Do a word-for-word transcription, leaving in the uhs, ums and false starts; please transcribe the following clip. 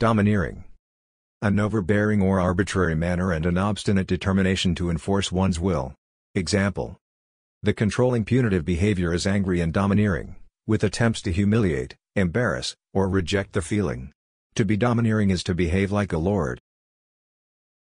Domineering. An overbearing or arbitrary manner and an obstinate determination to enforce one's will. Example. The controlling punitive behavior is angry and domineering, with attempts to humiliate, embarrass, or reject the feeling. To be domineering is to behave like a lord.